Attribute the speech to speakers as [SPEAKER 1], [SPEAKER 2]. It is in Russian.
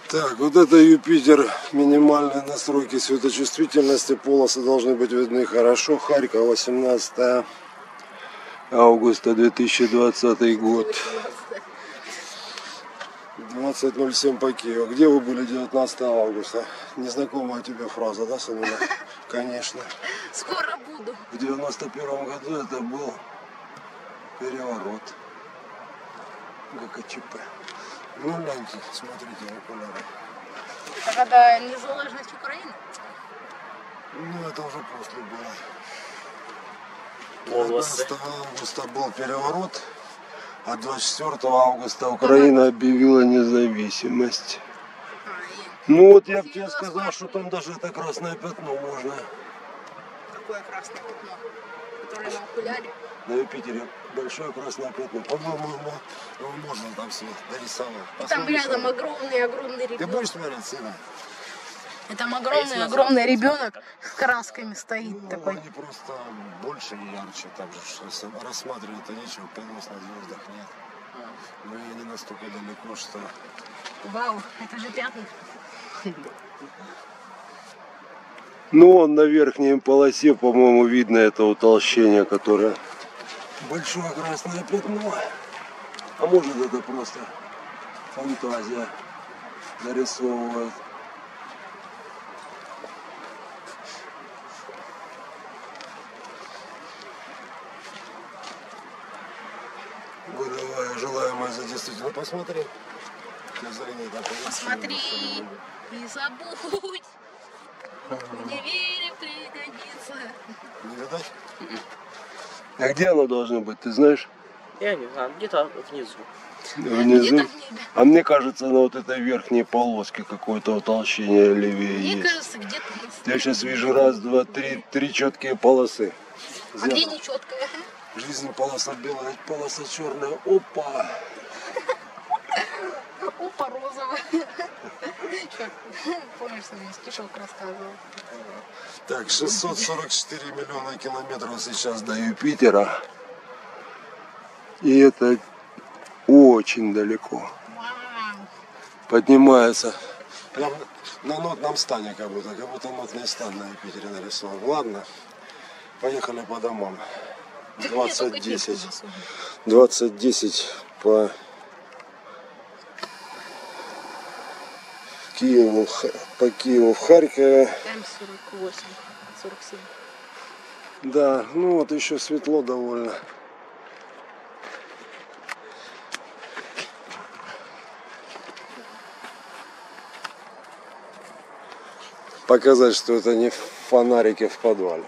[SPEAKER 1] Так, вот это Юпитер. Минимальные настройки светочувствительности. Полосы должны быть видны хорошо. Харьков, 18 августа 2020 год. 20:07 по Киеву. Где вы были 19 августа? Незнакомая тебе фраза, да, сынуля? Конечно.
[SPEAKER 2] Скоро буду.
[SPEAKER 1] В 91 году это был переворот. ГКЧП. Ну, гляньте, смотрите в окуляры.
[SPEAKER 2] Это когда незалежность Украины?
[SPEAKER 1] Ну, это уже после было.
[SPEAKER 3] Волосы.
[SPEAKER 1] 19 августа был переворот, а 24 августа Украина объявила независимость. Ну вот я бы тебе сказал, что там даже это красное пятно можно.
[SPEAKER 2] Какое красное пятно? Которое на окуляре?
[SPEAKER 1] На Юпитере большое красное пятно. По-моему, его можно там все нарисовать.
[SPEAKER 2] Там рядом огромный
[SPEAKER 1] Ты
[SPEAKER 2] ребенок.
[SPEAKER 1] будешь смотреть, сына?
[SPEAKER 2] Там огромный ребенок с красками стоит
[SPEAKER 1] Ну,
[SPEAKER 2] такой.
[SPEAKER 1] они просто больше и ярче. Там же рассматривать-то нечего, полос на звездах нет. Но и не настолько далеко, что...
[SPEAKER 2] Вау, это же пятна.
[SPEAKER 1] Ну, на верхней полосе, по-моему, видно это утолщение, которое... Большое красное пятно. А может, это просто фантазия нарисовывает. Выдавая желаемое за действительно. Посмотри.
[SPEAKER 2] Посмотри и забудь. Мне вере пригодится.
[SPEAKER 1] Не видать? А где оно должно быть, ты знаешь?
[SPEAKER 3] Я не знаю, где-то внизу.
[SPEAKER 1] Внизу?
[SPEAKER 2] Где-то в небе.
[SPEAKER 1] А мне кажется, на вот этой верхней полоске какое-то утолщение левее
[SPEAKER 2] Мне
[SPEAKER 1] есть.
[SPEAKER 2] кажется, где-то на
[SPEAKER 1] Я сейчас вижу раз, два, три четкие полосы.
[SPEAKER 2] А где нечеткая?
[SPEAKER 1] Жизнь полоса белая, полоса черная. Опа!
[SPEAKER 2] Опа, розовая. Помнишь, что мне стишок рассказывал?
[SPEAKER 1] Так, 644 миллиона километров сейчас до Юпитера. И это очень далеко.
[SPEAKER 2] Вау.
[SPEAKER 1] Поднимается. Прям на нотном стане как будто нотный стан на Юпитере нарисован. Ладно, поехали по домам. 20:10. 20:10 по Киеву, в Харькове.
[SPEAKER 2] М48, 47.
[SPEAKER 1] Да, ну вот еще светло довольно. Показать, что это не фонарики в подвале.